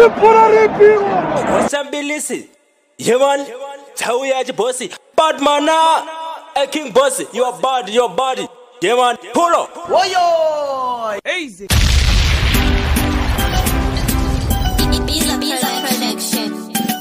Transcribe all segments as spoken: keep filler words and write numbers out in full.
Washambilisi. Yeah, man. Tawiyaji bossy. Bad man now. Hey, King Bossy. Your body, your body. Yeah, man. Pull up. Woyo! Easy. Biza Biza Production.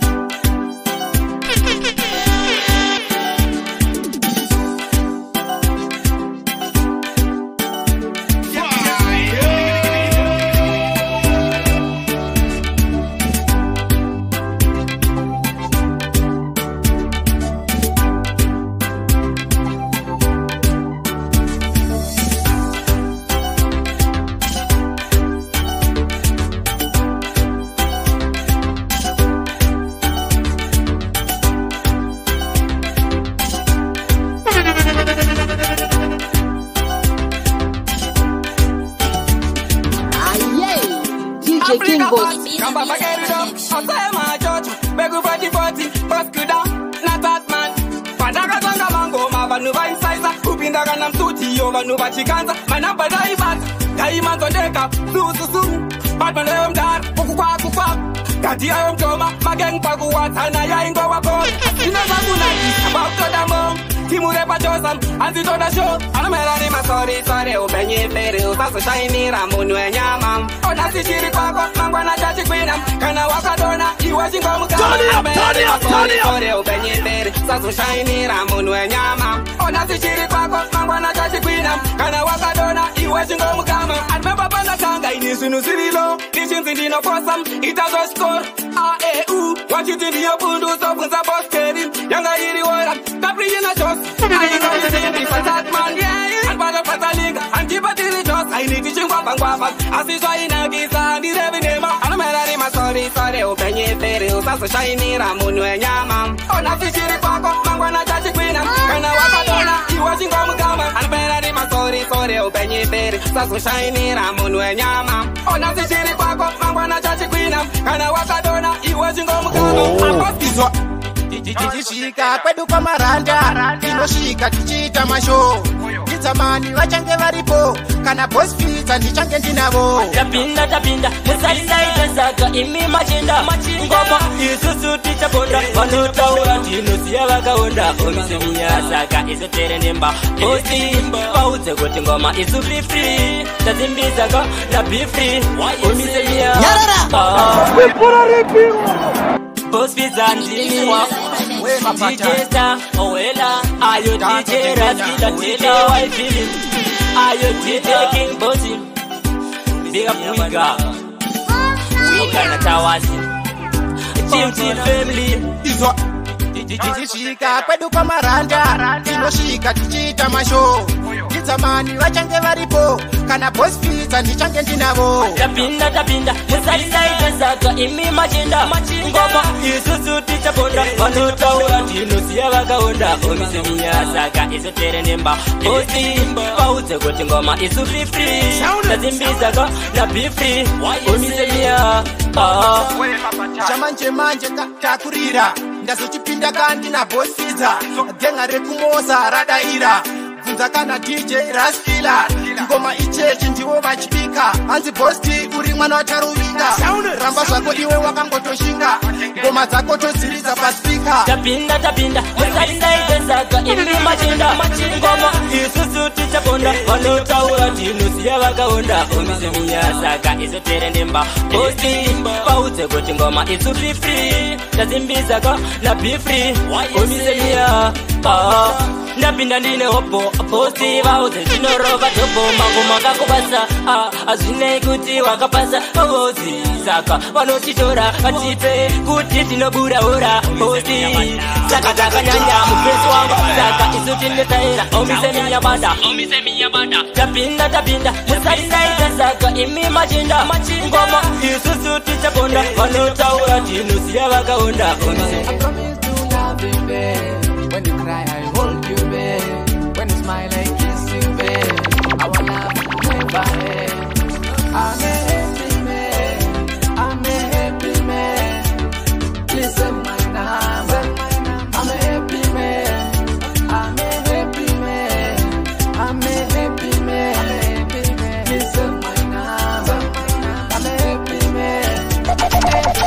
King Boss. Come back again, it up. I'll say my judge. Beg you forty forty. First kuda. Not that man. Pandaga zonga mango. Mabanuba insider. Upindaga nam suti. Overnuba chikanza. Manamba daibat. Diamonds on deck up. Su su su. Batman ayom dar. Kukukwa kukwa. Kati ayom toma. Mageng paguwa. Tana ya ingo wako. Sina zagunati. About to the mom. Timure pa josam. Anzi to the show. Anamera ni masori. Sore upenye fere. Usaso shiny. Ramunu enyama. Ona si shiri kwako. Mangwana chachi kwinam. Kana wakadona. Iwa jingo mukama. Turn it up, turn it up, turn it up. Sore upenye fere. Usaso shiny. Ramunu enyama. Ona si shiri kwako. Mangwana chachi kwinam. Kana wakadona. Iwa jingo mukama. Admeba banga kanga. Inisunu sirilo. Nishinzi ndino fosam. Itazo score. A E U. Wachiti ndiyo pundu. Sofunza boss keri. Yanga hiri wora. Tapri yina jos. I know you need me for that man, yeah. And bother for the league, and keep it in the just. I need to ching up and guap. As is why in a giza, and the revenue name. And I'm ready, my sorry, sorry, open your face. That's a shiny Ramunu and Yama. Oh, not the chiri papa, Mangwana Chachi Queen. And I was a donor, you watching Gomagama. And I'm ready, my sorry, sorry, open your face. That's a shiny Ramunu and Yama. Oh, not the chiri papa, Mangwana Chachi Queen. And I was a donor, you watching Gomagama. Tichishika kwedu kwa maranda tinoshika tichita masho Itamani wachange varipo kana boss pizza ndichange ndinavo Tapinda tapinda musaida saka imi machinda ngoma isusu tichaponda vanutaura tinoziya vakaonda omisemiya saka isotere nemba bosi vaudze kuti ngoma isu be free tadzimbizaka na be free omisemiya Boss pizza ndiniwa D J Star, Owela, ayo D J Rasida, D J Wifey, ayo D J King Bossy, big up Wiga, Wiga na Tawasi, Team Team Family. Tichishika kwedu kwa maranda tinoshika tichita masho Itamani wachange varipo kana boss pizza ndichange ndinavo Tapinda tapinda musaida saka imi machinda ngoma isusu tichaponda vanutaura tinoziya vakaonda omisemiya saka isotere nemba bosi vaudze kuti ngoma isu be free tadzimbizaka na be free omisemiya chamanje manje takurira ndazochipinda kandi na boss pizza genga rekumoza radaira Kunza kana D J Rasfila ngoma ichechi ndiwo vachipika anzi bosti uri mwana wataruvinga ramba zvako iwe wakangotoshinga ngoma dzako todziriza paspeaker tapinda tapinda musaida saka imi machinda ngoma isusu tichaponda vanotaura tinoziya vakaonda omisemiya saka isotere nemba bosi vaudze kuti ngoma isu be free tadzimbizaka na be free omisemiya ndapinda ndine hopo bosi vaudze tinorova topo mangoma kakubasa azvinei kuti wakapasa bosi saka vanotitora vatipe kuti tinoburaura bosi saka takanyanya mupesi wangu saka isu tinetaira omisemiya bada tapinda tapinda musaida saka imi machinda ngoma isusu tichaponda vanotaura tinoziya vakaonda When you cry, I hold you, babe. When you smile, I kiss you, babe. I wanna have never end. I'm a happy man. I'm a happy man. Listen, my name. I'm a happy man. I'm a happy man. I'm a happy man. Listen, my name. I'm a happy man.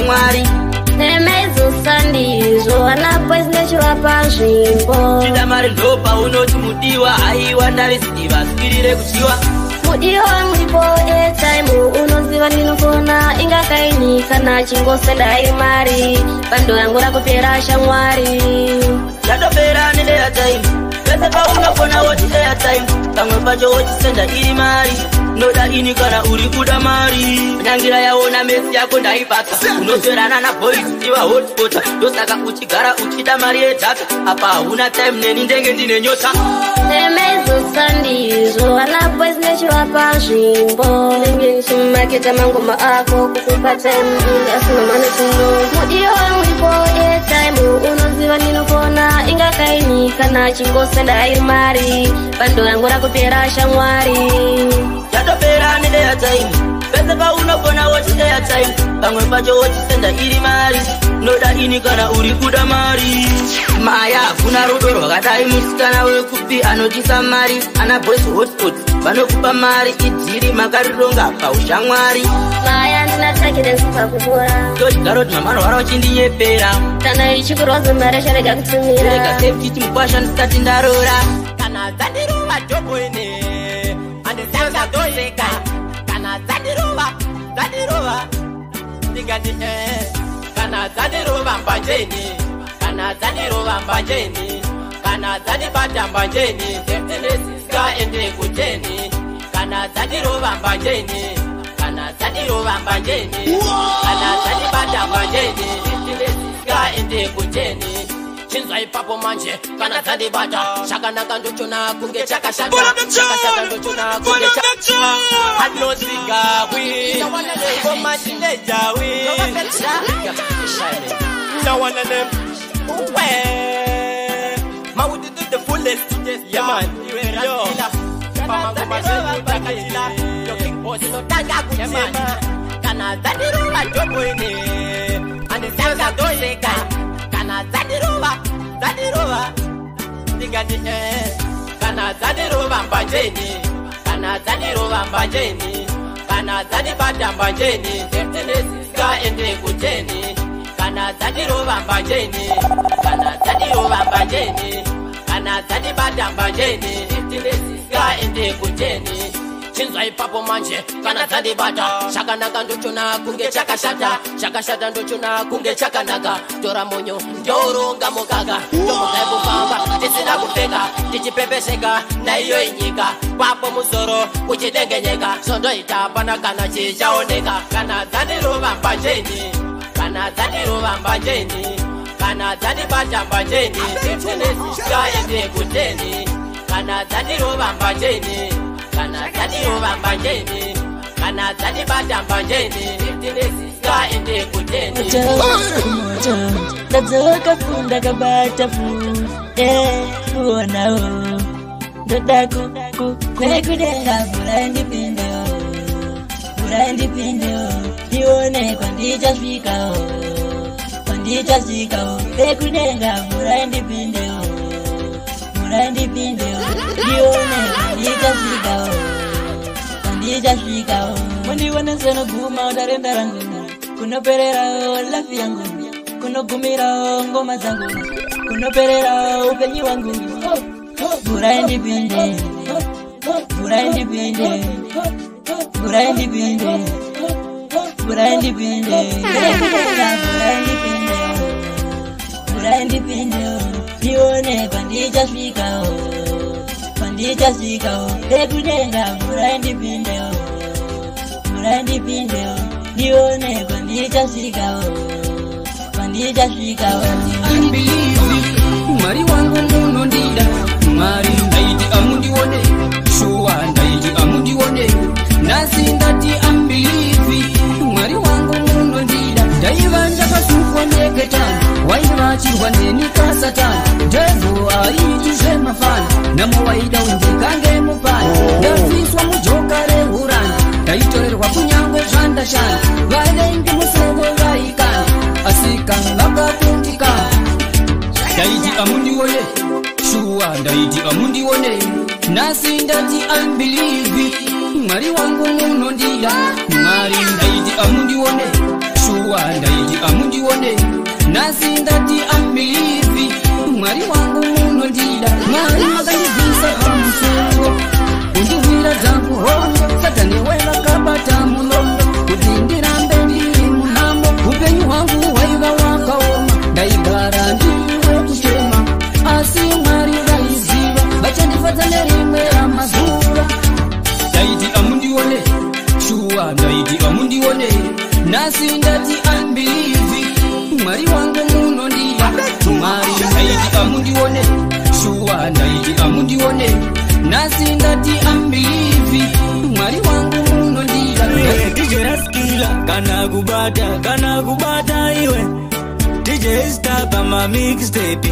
shamwari Nemezo sandizo anapoisneshwa panzvimbo Chida mari ndopa unoti mudiwa aiwa ndavisiva swirire kuchiwa mudiwa muripo airtime unoziva ndinofona ingakaini kana chingosenda iri mari bando yangu rakupera shamwari yatopera neairtime pese paunofona woti airtime pamwe pacho wochisenda iri mari noda ini kana uri kuda mari nyangira yaona mesi yako ndaipata unotorana na boys iwa hotspot ndosaka uchigara uchida mari yedata apa hauna time neni ndenge ndine nyota Nemezo sandizo anapoisneshwa panzvimbo ndengenishimaketa mangoma ako kukupa time asina manechino mudiwa muripo airtime unoziva ndinofona ingakaini kana chingosenda iri mari bando yangu rakupera shamwari yatopera neairtime pese paunofona woti airtime pamwe pacho wochisenda iri mari noda ini kana uri kuda mari maya kuna rudo rwakadai musikana wekupi anotisa mari ana boys hotspot vanokupa mari idziri makarironga paushamwari maya ndinatakire pakupora tochigara kuti mamarwara uchindinyepera kana ichikuronza mari charega kutumira rega sefiti mukwasha ndisati ndarora kana dzandirova dhoboine andisanga doseka kana dzandirova dzandirova ndingati eh kana dzandirova mbanjeni kana dzandirova mbanjeni kana dzandibata mbanjeni seftinesisikaende kuteni kana dzandirova mbanjeni kana dzandirova mbanjeni kana dzandibata mbanjeni seftinesisikaende kuteni chinzwa ipapo manje kana dzandibata chakanaka ndochona kunge chakashata chakashata ndochona kunge chakashata hanozigawi komatinejawi no one of them where ma would do the fullest yeah man yo mama go machine bakatila yo king boss no tanga kuchema kana dzandirova dhoboine and sanga doseka kana dzandirova dzandirova ndingati eh kana dzandirova mbanjeni kana dzandirova mbanjeni kana dzandibata mbanjeni seftinesisikaende kuteni kana dzandirova mbanjeni kana dzandirova mbanjeni kana dzandibata mbanjeni seftinesisikaende kuteni chinzwa ipapo manje kana dzandibata chakanaka ndochona kunge chakashata chakashata ndochona kunge chakanaka tora monyo ndoronga mukaka ndomukai kufamba tisina kupfeka tichipepeseka naiyo inyika kwapo musoro kuchidengenyeka sondoita pana kana chichaoneka kana dzandirova mbanjeni kana dzandirova mbanjeni kana dzandibata mbanjeni seftinesisikaende kuteni kana dzandirova mbanjeni kana dzandirova mbanjeni kana dzandibata mbanjeni seftinesisikaende kuteni ndadzoka funda kabata funde kuonawo ndodaku kwekudenga mvura ndipindewo mvura ndipindewo ndione kwandichasvikawo kwandichasvikawo kwekudenga mvura ndipindewo mvura ndipindewo ndione kwandichasvikawo kwandichasvikawo mundione senoguma utarenda rangu kunopererawo lafi yangu kunogumirawo ngoma dzangu kunopererawo upenyu wangu mvura ndipinde mvura ndipinde mvura ndipinde mvura ndipinde mvura ndipinde ndione kwandichasvikawo kwandichasvikawo ndekudenga mvura ndipinde mvura ndipinde ndione kwandichasvikawo kwandichasvikawo Mari wangu muno ndida Mari ndaiti amundione Shua ndaiti amundione Nasi ndati ambilivi Mari wangu muno ndida Ndaivanja pasufwa neketani Waivachirwa nenika satani Devu aiti zvemafani Namuwaida undikange mupani Ndafiswa mujokare hurani Ndaitorerwa kunyangwe zvandashani Varengi musoro vaikani Asika vakakundikana Ndaiti amundione Shua ndaiti amundione Nasi ndati unbelieve Mwari wangu muno ndida Mwari ndaiti amundione Shua shuwa ndaiti amundione nasi ndati ambilivi mwari wangu munondida mwari makandibvisa pamusoro kundihwira dzangu hongo satani wevakabata munondo kuti ndirambe ndiri munhambo upenyu hwangu hwaiva wakaoma ndaigara ndiwe kuchema asi mwari vaiziva vachandifadza nerimwe ramazuva ndaiti amundione shuwa ndaiti amundione nasi ndati ambilivi mwari wangu munondida mwari ndaiti amundione shuwa ndaiti amundione nasi ndati ambilivi mwari wangu munondida D J Raskila kana kubata kana kubata iwe D J Star pama mixtape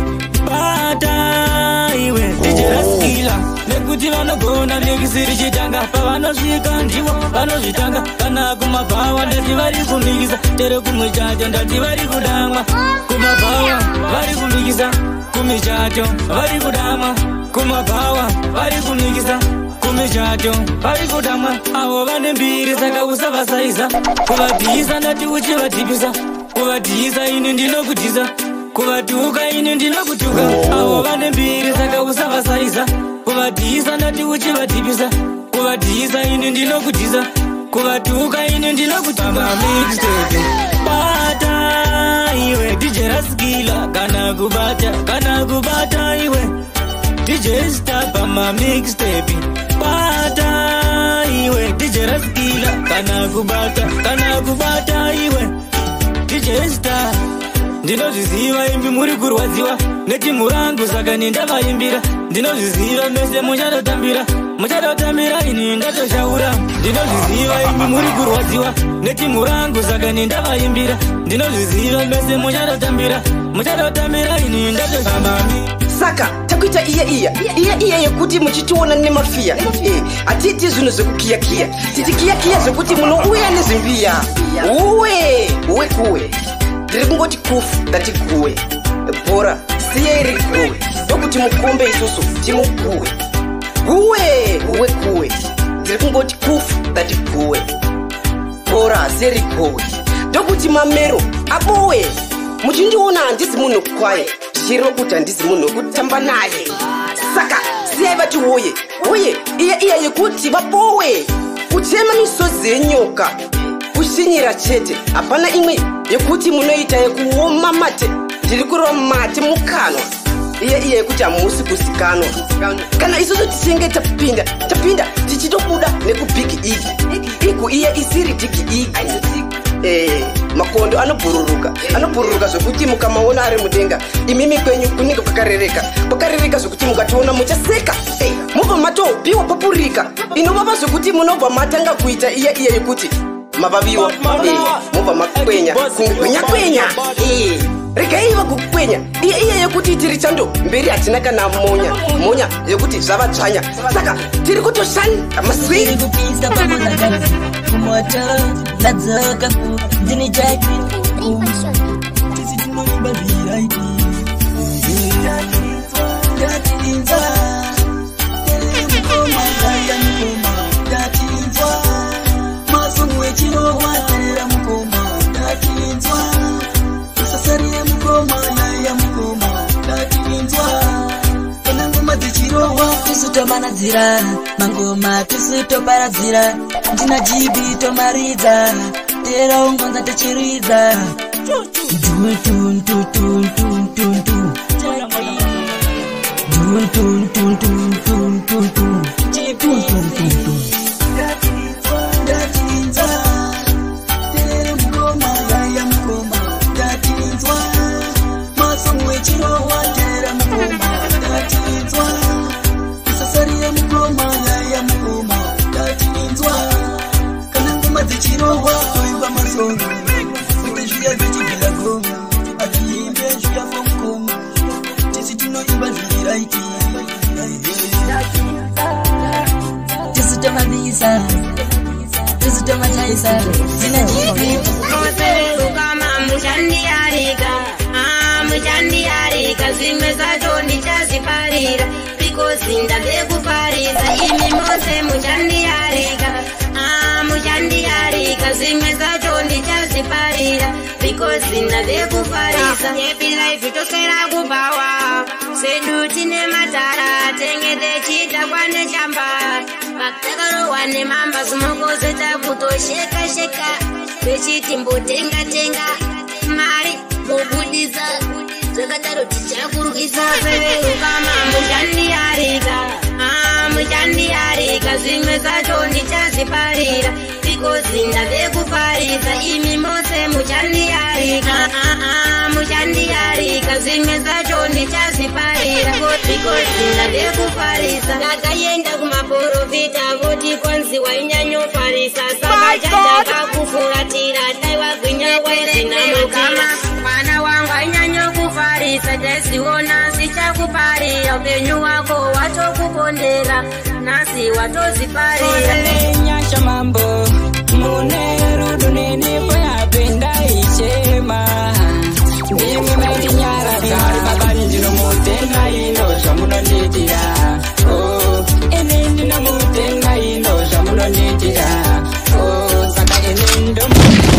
bata iwe D J Raskila nekuti vanogona mixiri chitanga pavanosvika ndivo vanozvitanga kana kumabhawa ndati vari kumikisa tere kumwe chacho ndati vari kudamwa kumabhawa vari kumikisa kumichato vari kudamwa kumabhawa vari kumikisa kumichato vari kudamwa avo vane mbiri saka usavasaiza kuvabhisa ndati uchivadhipisa kuvadhisa ini ndinokudhisa kuvatuka ini ndinokutuka avo vane mbiri saka usavasaiza kuvadhisa ndati uchivadhipisa kuvadhisa ini ndinokudhisa kuvatuka ini ndinokutuka mixtape bata iwe D J Raskila kana kubata kana kubata iwe D J Star pama mixtape bata iwe D J Raskila kana kubata kana kubata iwe D J Star ndinozviziva imbi muri kurwadziwa netimu rangu saka nendavaimbira ndinozviziva mese muchatotambira muchatotambira ini ndatoshaura ndinozviziva imbi muri kurwadziwa netimu rangu saka nendavaimbira ndinozviziva mese muchatotambira muchatotambira ini ndatoshamami saka takuita iya iya iya iya yekuti muchitiona nemafiya eh atiti zvinhu zvekukiyakiya titi kiyakiya zvekuti munouya nezvimbiya uwe uwe kuwe ndiri kungoti kufu ndati kuwe bhora siyei riri kuwe ndokuti mukombe isusu timukuwe uwe uwe kuwe ndiri kungoti kufu ndati kuwe bhora siyei kuwe ndokuti mamero abowe muchindiona handisi munhu kwaye zvichireva kuti handisi munhu wekutamba naye saka siyai vati woye uye iya iya yekuti vabowe kuchema misozi yenyoka kushinyira chete hapana imwe yekuti munoita yekuoma mate ndiri kurova mate mukanwa iye iye yekuti hamusi kuzikanwa kana isusu tichinge tapinda tapinda tichitobuda nekubhigi igi igu iye isiri dhigi igi eh makondo anobhururuka anobhururuka zvokuti mukamaona ari mudenga imimi kwenyu kunenge kwakarereka kwakarereka zvokuti mukationa muchaseka eh mobva matobiwa papurika inovava zvokuti munobva matanga kuita iye iye yekuti mavaviwa eh mobva makwenya kwenya kwenya eh regai vakukwenya iye iye yekuti tiri chando mberi hatina kana monya monya yekuti zvava tsvanya saka tiri kutoshanda maswiri kupisa pamoja kumoto nadzoka ku ndini jaki tisi tinoimba viraiti ndatinza mukoma kaya mukoma ndatinza masomo echirova tera mukoma ndatinza usasarire mukoma naya mukoma ndatinza kana ngoma dzichirowa tisotomanadzira mangoma tisotoparadzira ndina jibi tomaridza tera ungonza tichiridza dun dun dun dun dun dun dun dun dun dun dun dun dun dun dun dun dun dun ndatinza tera mukoma naya mukoma ndatinza masomo echirova tera mukoma ndatinza usasarire mukoma naya mukoma ndatinzwa kana ngoma dzichirohwa kuimba masoro kuti zviya zvichigila goma atiimbe zviya fomukoma tisi tinoimba zviraiti tisi tomavisa tisi tomataisa tina jibi oserukama muchandiyarika muchandiyarika zvimwe zvacho ndichaziparira bikozi ndavekuparisa imi mose muchandiyarika muchandiyarika zvimwe zvacho ndichazi ndichaziparira because ndavekufarisa happy life tosera kubawa sedu tine matara tenge techita kwane chamba pakakarowa nemamba zimokozeta kutosheka sheka techiti mbotenga tenga mari mobudisa zvakadaro tichakurukisa sevekama muchandiyarika ah muchandiyarika zvimwe zvacho ndichaziparira because ndavekufarisa imi mose muchandiyarika ah ah muchandiyarika zvimwe zvacho ndichaziparira because ndavekufarisa ndakaenda kumaprofita voti kwanziwa inyanyofarisa saka chachakakufuratira taiwagwinya kwezvinamukama mwana wangu ainyanyokufarisa taiziona sichakuparira upenyu wako watokukondera nasi watoziparira nyasha mambo mune rudu nene poyapenda ichema ndimwe maindinyara kari babani ndinomutenga ino zvamunonditira oh ene ndinomutenga ino zvamunonditira oh saka ene ndomu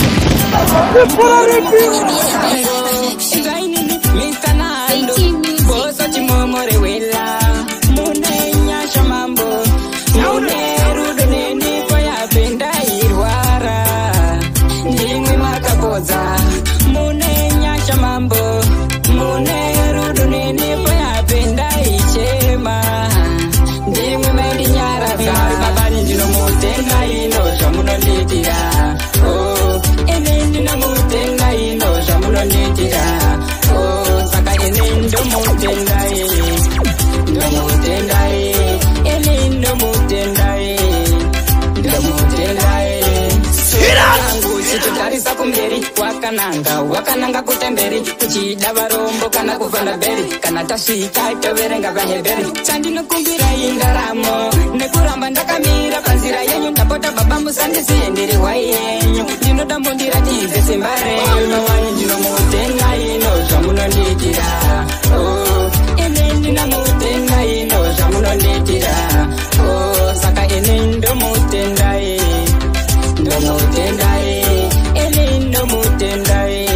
Mister Nando, bosa chimomore wela mune nyasha mambo mune rudo nene poyapenda irwara ndimwe makapodza mune nyasha mambo mune rudo nene poyapenda ichema ndimwe maindinyaraka babani ndinomutenga ino zvamunonditira oh ene ndinomutenga ino zvamunonditira oh saka ene ndomutendaye ndomutendaye ene ndomutendaye ndomutendaye yangu chichotarisa kumberi wakananga wakananga kutemberi kuchida varombo kana kuvana beri kana tasvika toverenga vaheberi chandinokumbira indaramo nekuramba ndakamira panzira yenyu ndapota baba musandisiye ndiri wayenyu ndinoda mundiratidze simba renyu mawai ndinomutenga ino zvamunonditira oh ene ndinomutenga ino zvamunonditira oh saka ene ndomutendaye ndomutendaye ene ndomutendaye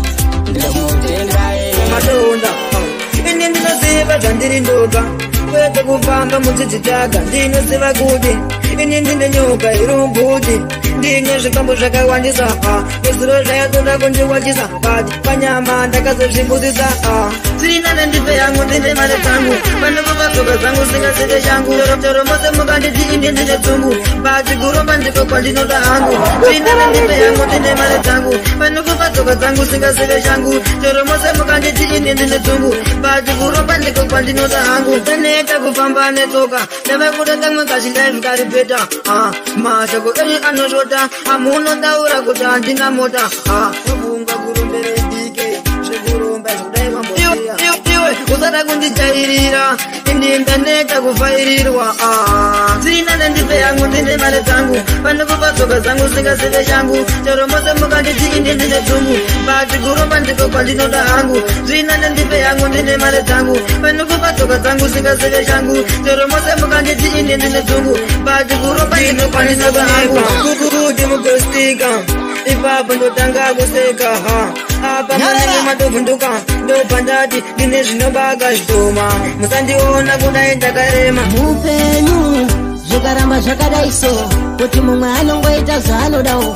ndomutendaye madonda ine ndinoziva zvandiri ndoga kwete kufamba mudzidzitaga ndinoziva kuti ine ndine nyoka irumbuti ndine zvikambo zvakawandisa nezuro zvayatonda kundiwachisa kati panyama ndakazozvimbudisa dzirina nendipe yangu ndine mare dzangu panokupatsoka dzangu singaseve changu toro mose mukanditi inde ndine dzungu bati kuromba ndiko kwandinoda hangu dzirina nendipe yangu ndine mare dzangu panokupatsoka dzangu singaseve changu toro mose mukanditi inde ndine dzungu bati kuromba ndiko kwandinoda hangu ndaneta kufamba netsoka ndavakuda kamwe kazhindaizvikaripeta mashoko enyu anosvota amunotaura kuti handina mota vunga kurombere dike zvekuromba zvekudaiwamboiwe usada kundijairira indindaneta kufairirwa dzirina nendipe yangu ndine mare dzangu panokupa tsoka dzangu singaseve changu chero mose mukanditi inde ndine dzungu bati kuromba ndiko kwandinoda hangu dzirina nendipe yangu ndine mare dzangu panokupa tsoka dzangu singaseve changu chero mose mukanditi inde ndine dzungu bati kuromba ndiko kwandinoda hangu kuti mugostika ipapo ndotanga kuseka apa manenge matovhunduka ndopandati ndine zvinobaka zvitoma musandiona kudai ndakarema mupenyu zvikaramba zvakadai so kuti mumwe anongoita zvaanodawo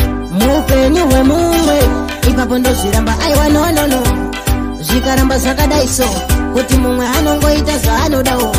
mupenyu hwemumwe ipapo ndozviramba aiwa nonono zvikaramba zvakadai so kuti mumwe anongoita zvaanodawo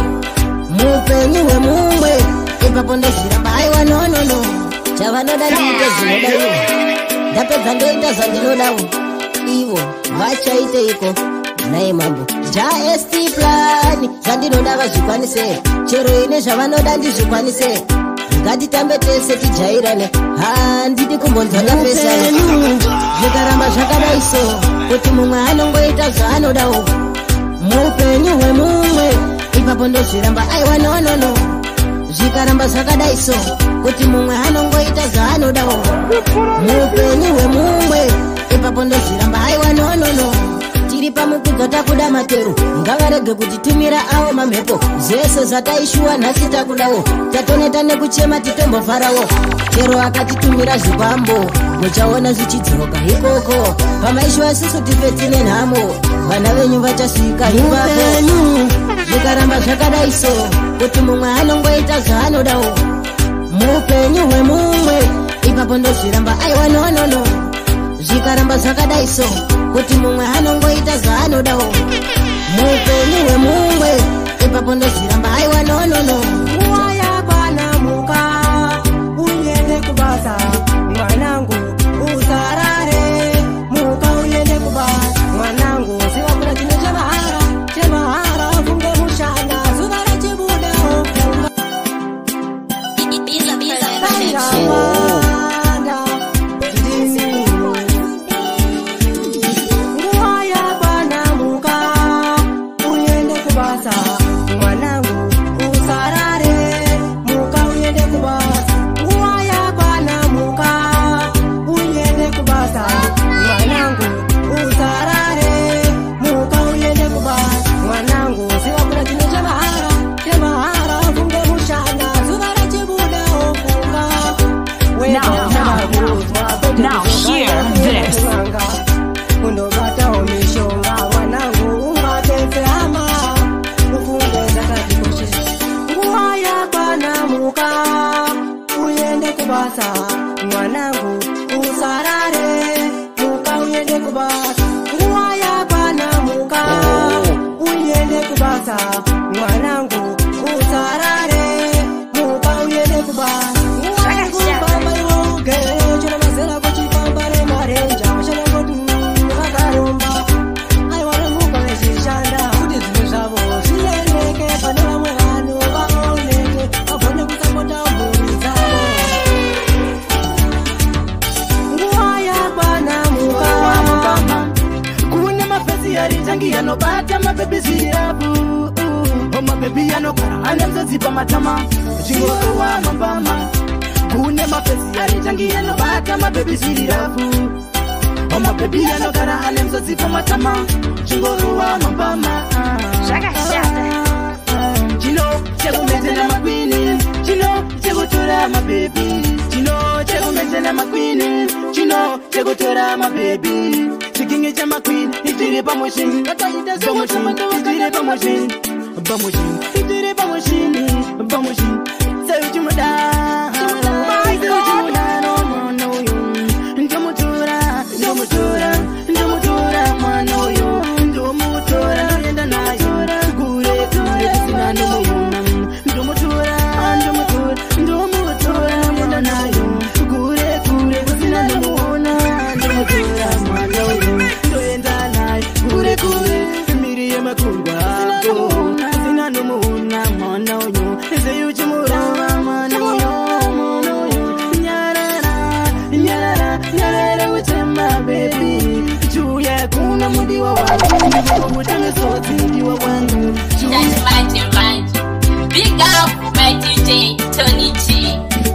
mupenyu hwemumwe ipapo ndozviramba aiwa nonono chavanoda ndiite zvinodaiwo ndapedza ndoita zvandinodawo ivo vachaiteiko naye mambo jaest plani zvandinoda vazvikwanise chero ine zvavanoda ndizvikwanise ngatitambe tese tijairane handidi kumbonzwaka pesana zvikaramba zvakadai so kuti mumwe anongoita zvaanodawo mupenyu hwemumwe ipapo ndozviramba aiwa nonono zvikaramba zvakadai so kuti mumwe anongoita zvaanodawo mupenyu hwemumwe ipapo ndozviramba aiwa nonono tiri tiripa mukudzota kuda matero ngavarege kutitumira avo mamhepo zvese zvataishuwa nhasi takudawo tatoneta nekuchema titombovharawo chero akatitumira zvipambo muchaona zvichidzoka ikoko pamaishuwa sisu tifetsine nhamo vana venyu vachasvika ipapenyu zvikaramba zvakadaiso kuti mumwe anongoita zvaanodawo mupenyu hwemumwe ipapo ndozviramba aiwa nonono zvikaramba zvakadaiso kuti mumwe anongoita zvaanodawo mupenyu hwemumwe ipapo ndozviramba aiwa nonono nguva yakanamuka uende kubasa mwanangu usarare muka uende kubasa mwanangu ziva kuna chino chemahara chemahara funge mushana zuva rachibuda nguva yakanamuka uende kubasa mwanangu usarare muka uende kubasa nguva yakanamuka uende kubasa mwanangu usarare muka uende kubasa mwanangu ziva kuna chino chemahara chemahara funge mushana zuva rachibuda ofunga Now, now, now hear this. undobatawo mishonga mwanangu ungatezehama ufunge zakatikoshesa nguva yakanamuka uende kubasa mwanangu usarare muka uende kubasa nguva yakanamuka uende kubasa mwanangu usarare muka uende kubasa yanobata mabebi zirabu oh mabebi yanokara anemzodzipa matama chingoro wa mambama kune mapesi yaritangi yanobata mabebi zirabu oh mabebi yanokara anemzodzipa matama chingoro wa mambama Shaka chino chekumezena makwini chino chekutora mabebi chino chekumezena makwini chino chekutora mabebi chikinge cha makwini itire pamoshini pamoshini itire pamoshini pamoshini itire pamoshini pamoshini say chumuda say chumuda no no yo ndomutura ndomutura ndomutura mano yo ndomutura ndoenda nayo gure gure sina ndomuona ndomutura ndomutura ndomutura ndoenda nayo gure gure sina ndomuona ndomutura mano yo ndoenda nayo gure gure miri yemakungwa sina ndomuona mano yo say chumuda mano yo mano yo nyarara nyarara nyarara uchema baby juya kuna mudiwa wangu utanga soti ndiwa wangu That's mighty right. Big up my D J Tony G.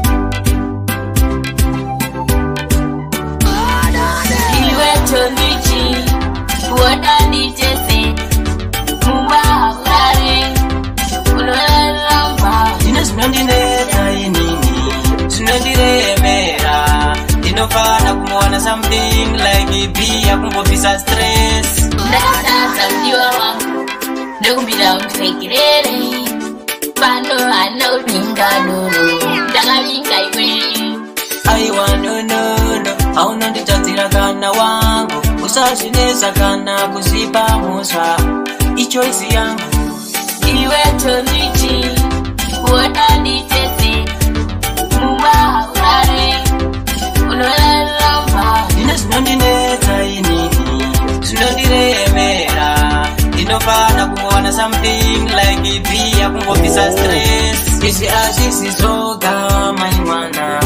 Iwe Tony G, what D J say? Mumba urare, ulolamba. Dino sinondine tainini, sinondire mera. Dino fana kumwana something like ibia kumbofisa stress. Ndakatata mdiwa wangu, ndokumbira utekirere. Pano anotinga nono, ndakavinga iwe. Aiwa no no no, hauna nditadzira kana wangu. Usazvinesa kana kuzipa muswa, ichoisi yangu. Iwe Tony G, what D J say? Mumba urare, ulolamba. Dino sinondine tainini, sinondire mera. Dino fana kumwana something like ibia kumbofisa stress. Isi asisi soga maimwana,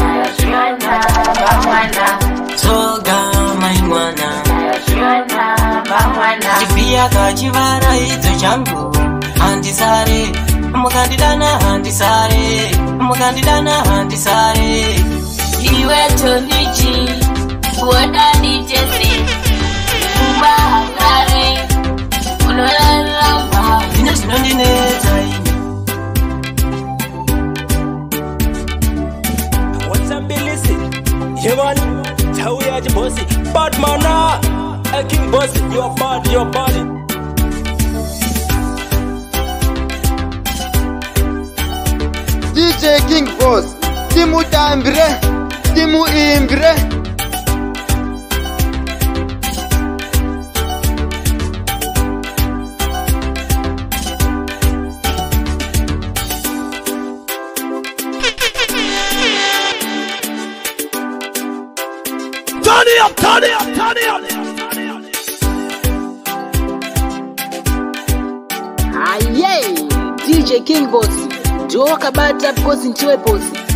soga maimwana. Chipia kachivara idzo changu, handisare. Mukandidana handisare, mukandidana handisare. Iwe Tony G, what D J say? Mumba urare, raramba Ine chinondinetsa ine What's up, Billy? You want Tauya Bossy, Batman, a King Bossy, your body, your body. D J King Boss, Timu Tambre, Timu Imbre. Turn it up, turn it up, turn it up. Aye, D J King Boss, Joe Kabata, Boss in Posi.